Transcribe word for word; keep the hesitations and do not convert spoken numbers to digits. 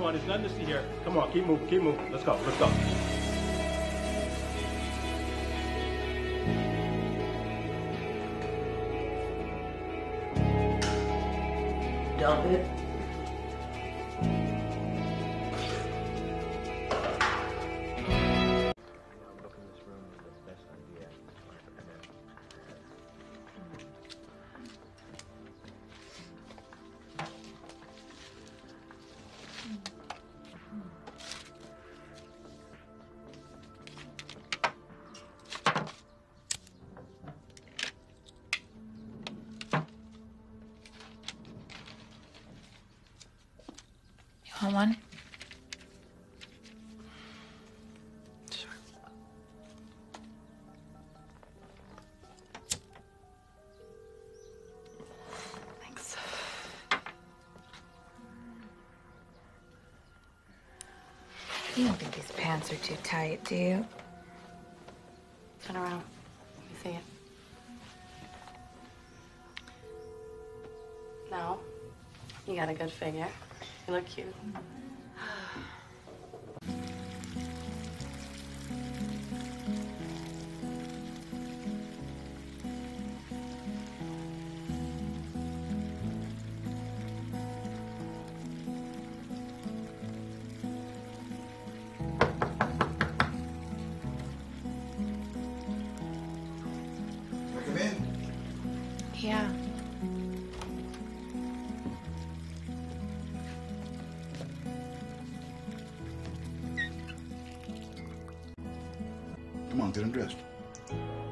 on, there's nothing to see here. Come on, keep moving, keep moving. Let's go, let's go. Dump it. Want one? Sure. Thanks. You don't think these pants are too tight, do you? Turn around. Let me see it. No. You got a good figure. You look cute. Come in. Yeah. Come on, get undressed.